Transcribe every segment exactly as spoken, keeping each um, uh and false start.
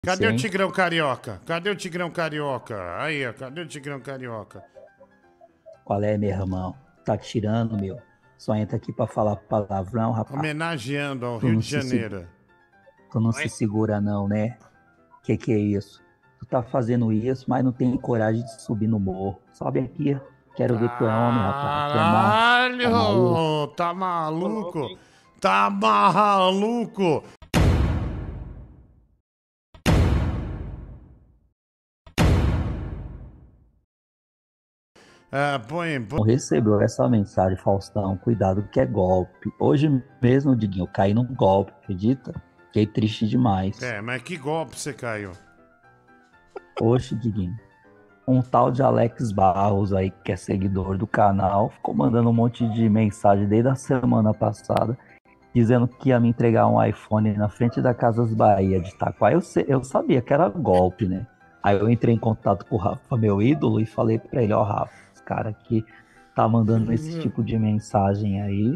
Cadê o Sim. Tigrão Carioca? Cadê o Tigrão Carioca? Aí, ó, cadê o Tigrão Carioca? Qual é, meu irmão? Tá tirando, meu? Só entra aqui pra falar palavrão, rapaz. Homenageando ao Tu Rio não de se, se- Janeiro. tu não se segura não, né? Que que é isso? Tu tá fazendo isso, mas não tem coragem de subir no morro. Sobe aqui, quero ver tu é homem, rapaz. Tu é macho, tá maluco? Caralho! Tá Ô, louco, maluco? hein? Tá maluco? É, põe, põe. Não recebeu essa mensagem, Faustão, cuidado que é golpe. Hoje mesmo, Diguinho, eu caí num golpe, acredita? Fiquei triste demais. É, mas que golpe você caiu? Hoje, Diguinho, um tal de Alex Barros aí, que é seguidor do canal, ficou mandando um monte de mensagem desde a semana passada, dizendo que ia me entregar um iPhone na frente da Casas Bahia de Itaquá. Eu, se- eu sabia que era golpe, né? Aí eu entrei em contato com o Rafa, meu ídolo, e falei pra ele, ó, Rafa, esse cara aqui tá mandando esse tipo de mensagem aí.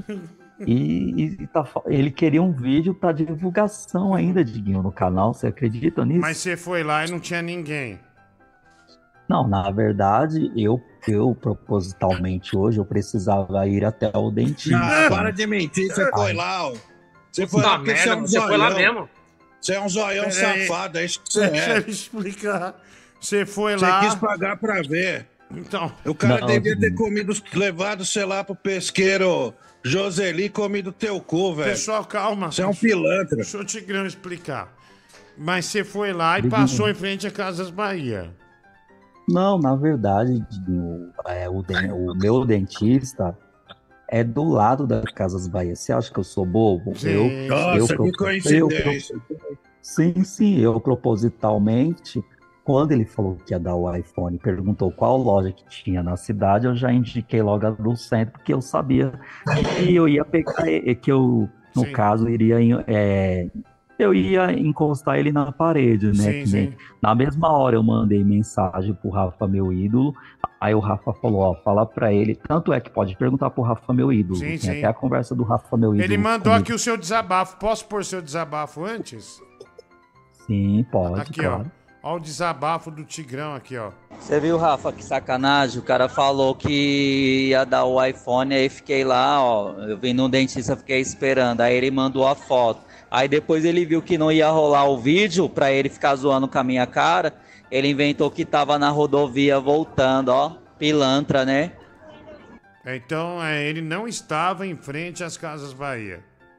E, e tá fa- ele queria um vídeo pra divulgação ainda, Diguinho, no canal. Você acredita Mas nisso? você foi lá e não tinha ninguém. Não, na verdade, eu, eu propositalmente hoje eu precisava ir até o Ah, dentista, para né? de mentir, você foi Ai, lá, ó. Você foi Puta lá porque você é merda, um mano, você foi lá zoião. mesmo. Você é um zoião Peraí. safado, é isso que você Deixa é. eu explicar. Você foi Você lá. quis pagar pra ver. Então, O cara Não, devia ter Diguinho. comido, levado, sei lá, pro pesqueiro Joseli, comido teu cu, velho. pessoal, calma. Você é um pilantra. Deixa o Tigrão explicar. Mas você foi lá e Diguinho. passou em frente a Casas Bahia. Não, na verdade, Diguinho, é, o, den- o meu dentista é do lado da Casas Bahia. Você acha que eu sou bobo? Sim, Eu, sim. eu, Nossa, pro- que eu, coincidência. sim, sim, eu propositalmente, quando ele falou que ia dar o iPhone, perguntou qual loja que tinha na cidade, eu já indiquei logo a do centro, porque eu sabia que eu ia pegar, e- que eu, no Sim. caso, iria, em- é, eu ia encostar ele na parede, né? Sim, Que nem, sim. na mesma hora eu mandei mensagem pro Rafa, meu ídolo, aí o Rafa falou, ó, fala pra ele, tanto é que pode perguntar pro Rafa, meu ídolo, Sim, tem sim. até a conversa do Rafa, meu ídolo. Ele mandou comigo. aqui o seu desabafo. Posso pôr seu desabafo antes? Sim, pode, Aqui, claro. ó. Ó o desabafo do Tigrão aqui, ó. Você viu, Rafa, que sacanagem? O cara falou que ia dar o iPhone, aí fiquei lá, ó. Eu vim no dentista, fiquei esperando. Aí ele mandou a foto. Aí depois ele viu que não ia rolar o vídeo pra ele ficar zoando com a minha cara. Ele inventou que tava na rodovia voltando, ó. Pilantra, né? Então, é, ele não estava em frente às Casas Bahia.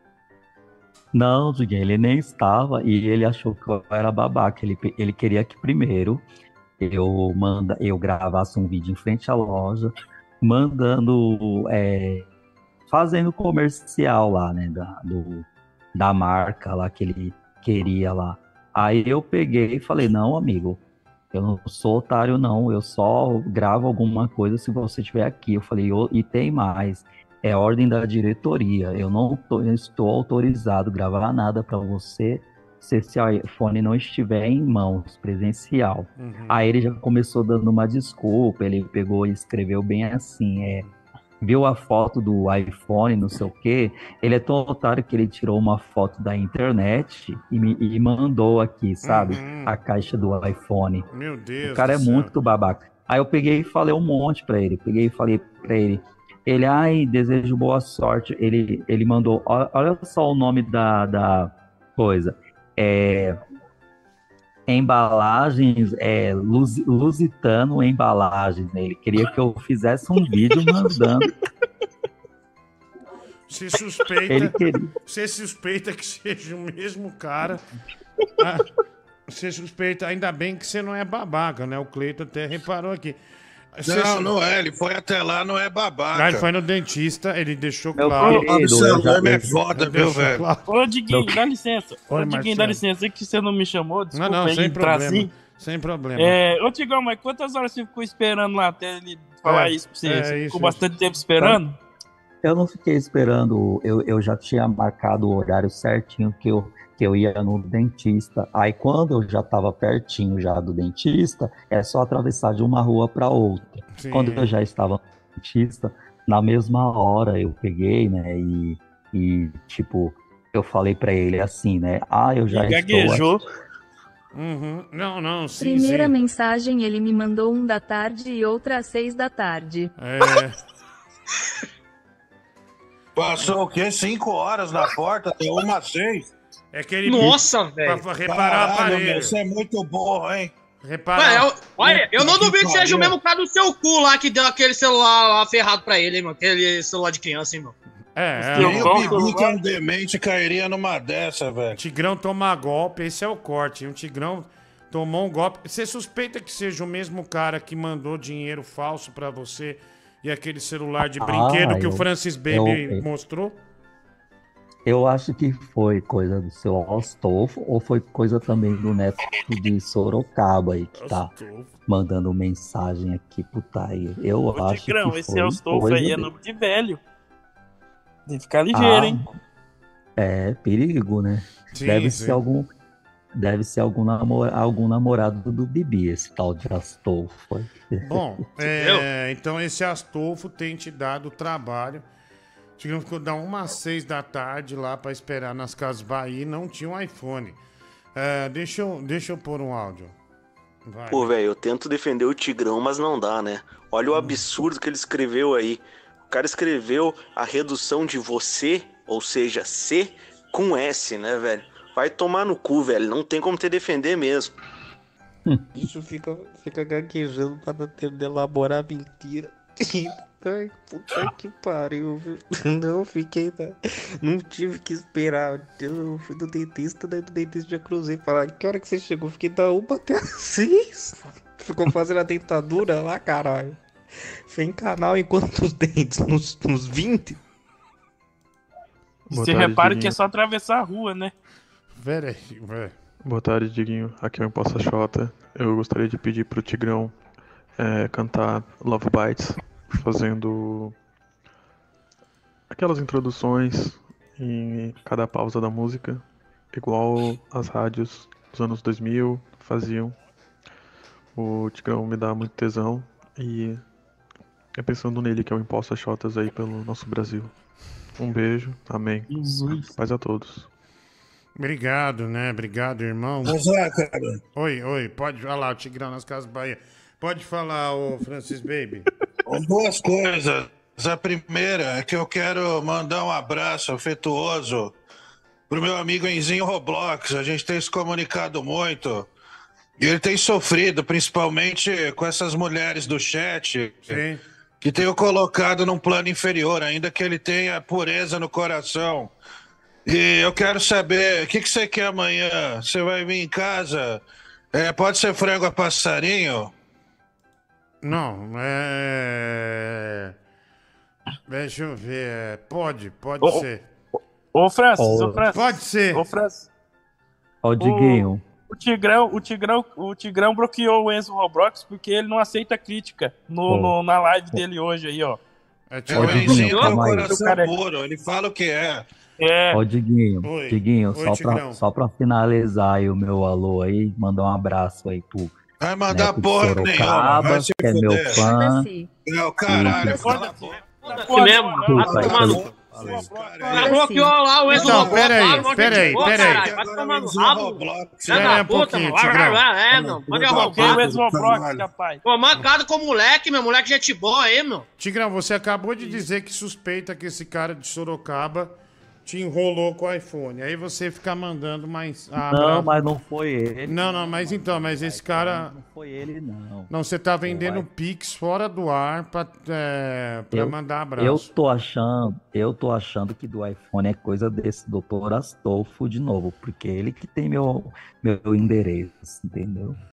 Não, Diguinho, ele nem estava e ele achou que eu era babaca. Ele, pe- ele queria que primeiro eu, manda, eu gravasse um vídeo em frente à loja, mandando, é, fazendo comercial lá, né, da, do, da marca lá que ele queria lá. Aí eu peguei e falei, não, amigo, eu não sou otário, não. Eu só gravo alguma coisa se você estiver aqui. Eu falei, "Ô, e tem mais. É ordem da diretoria. Eu não tô- eu estou autorizado a gravar nada para você se esse iPhone não estiver em mãos, presencial." Uhum. Aí ele já começou dando uma desculpa. Ele pegou e escreveu bem assim: é, viu a foto do iPhone, não sei o quê. Ele é tão otário que ele tirou uma foto da internet e me e mandou aqui, sabe? Uhum. A caixa do iPhone. Meu Deus O cara é do céu. muito babaca. Aí eu peguei e falei um monte pra ele. Peguei e falei pra ele. Ele, ai, desejo boa sorte. Ele, ele mandou, ó- olha só o nome da, da coisa. É, embalagens, é, Lus- Lusitano Embalagens, né? Ele queria que eu fizesse um vídeo mandando. Você suspeita, Ele queria. você suspeita que seja o mesmo cara. Ah, você suspeita, ainda bem que você não é babaca, né? O Cleiton até reparou aqui. Você Não, su- não é. Ele foi até lá, não é babaca. Ah, ele foi no dentista, ele deixou Meu claro. querido, eu já- Absalom é eu- foda, Ele viu, deixou velho? claro. Ô, Diguinho, Meu- dá licença. Oi, Ô, Diguinho, Marcelo. dá licença. É que você não me chamou, desculpa Não, não, aí sem entrar problema. assim. Sem problema. É, ô, Tigão, mas quantas horas você ficou esperando lá até ele falar É, isso pra você? é, Você isso, ficou isso. bastante tempo esperando? Eu não fiquei esperando, eu, eu já tinha marcado o horário certinho que eu, que eu ia no dentista. Aí quando eu já estava pertinho já do dentista, é só atravessar de uma rua para outra. Sim. Quando eu já estava no dentista, na mesma hora eu peguei, né, e, e tipo, eu falei para ele assim, né, ah, eu já E estou gaguejou. Uhum. Não, não, sim, Primeira sim. mensagem ele me mandou um da tarde e outra às seis da tarde. É. Passou o quê? Cinco horas na porta, deu uma às seis. É que ele. Nossa, Pra velho. reparar o Caralho, meu, aparelho. você é muito burro, hein? Reparar. Ué, eu- olha, eu não Puta que duvido que seja o pariu. mesmo cara do seu cu lá que deu aquele celular lá ferrado pra ele, hein, mano. Aquele celular de criança, hein, mano. É, é. Eu Nem o o gosto, Bibi, que é um demente, cairia numa dessa, velho. Tigrão toma golpe, esse é o corte. Um Tigrão tomou um golpe. Você suspeita que seja o mesmo cara que mandou dinheiro falso pra você e aquele celular de Ah, brinquedo que o eu- Francis Baby eu- eu- mostrou? Eu acho que foi coisa do seu Astolfo ou foi coisa também do neto de Sorocaba aí que tá mandando mensagem aqui pro Tair. Eu Ô, acho Tigrão, que esse foi Eustolfo coisa aí é dele. nome de velho. Tem que ficar ligeiro, Ah, hein? É perigo, né? Sim, Deve sim. ser algum, deve ser algum, namor, algum namorado do Bibi, esse tal de Astolfo. Bom, é, então esse Astolfo tem te dado trabalho. Tivemos que dar uma às seis da tarde lá pra esperar nas Casas Bahia e não tinha um iPhone. É, deixa, eu, deixa eu pôr um áudio. Vai. Pô, velho, eu tento defender o Tigrão, mas não dá, né? Olha o absurdo que ele escreveu aí. O cara escreveu a redução de você, ou seja, C, com S, né, velho? Vai tomar no cu, velho. Não tem como te defender mesmo. Isso fica, fica gaguejando pra não ter de elaborar mentira. Ai, puta que pariu, viu? Não fiquei. na- Não tive que esperar. Eu fui do dentista, daí do dentista já cruzei. Falar, que hora que você chegou? Fiquei da uma até as seis. Ficou fazendo a dentadura lá, caralho. Sem canal em quantos dentes? Nos, nos vinte? Você Boa tarde, repara que é Diguinho. só atravessar a rua, né? Pera aí, velho. Boa tarde, Diguinho. Aqui é o Imposta Xota. Eu gostaria de pedir pro Tigrão é, cantar Love Bites, fazendo aquelas introduções em cada pausa da música, igual as rádios dos anos dois mil faziam. O Tigrão me dá muito tesão e é pensando nele que é o Imposta Xotas aí pelo nosso Brasil. Um beijo, amém. Jesus. Paz a todos. Obrigado, né? Obrigado, irmão. Ô, Zé, cara, Oi, oi, pode falar, o Tigrão nas Casas Bahia. Pode falar, ô Francis Baby. duas coisas. A primeira é que eu quero mandar um abraço afetuoso pro meu amigo Enzinho Roblox. A gente tem se comunicado muito. E ele tem sofrido, principalmente com essas mulheres do chat, Sim. que tem o colocado num plano inferior, ainda que ele tenha pureza no coração. E eu quero saber, o que, que você quer amanhã? Você vai vir em casa? É, pode ser frango a passarinho? Não, é. Deixa eu ver. é, Pode, pode Ô, ser. Ô, Francis, Ô, ô, Francis. Pode ser. Ô, Francis. Ó, o Diguinho. O Tigrão, o Tigrão, o Tigrão bloqueou o Enzo Roblox porque ele não aceita crítica no, Ô. no- na live dele hoje aí, ó. É É, tipo, o Diguinho, Enzinho tem o calma aí. coração Cara, puro, ele fala o que é. É, Ó, Diguinho, Oi. Diguinho, Oi, só, Tigrão. pra, só pra finalizar aí o meu alô aí, mandar um abraço aí pro Vai mandar Neto de porra nenhuma, Sorocaba, vai se que é meu fuder. fã. Foda-se. É o caralho, Foda-se. cala a boca. Foda-se mesmo, não, vai Puta tomar no que- cu. Esse cara aí. Ela bloqueou lá o Enzo Então, Roblox. pera aí, lá, um monte de pera aí, boa, pera aí. caralho, Vai tomar no Enzinho rabo. Roblox, Filha Espera da um puta, pouquinho, mano. Tigrão. É, meu. Pode bloqueia o arrombar. Enzo Roblox, caralho. capaz. Pô, mancado com o moleque, meu. Moleque gente boa aí, meu. Tigrão, você acabou de dizer que suspeita que esse cara de Sorocaba te enrolou com o iPhone. Aí você fica mandando mais. Ah, Não, bravo. mas não foi ele. Não, não, mas então, mas esse cara. Não foi ele, não. Não, você tá vendendo Vai. Pix fora do ar pra, é, pra Eu- mandar abraço. Eu tô achando, eu tô achando que do iPhone é coisa desse doutor Astolfo de novo, porque ele que tem meu, meu endereço, entendeu?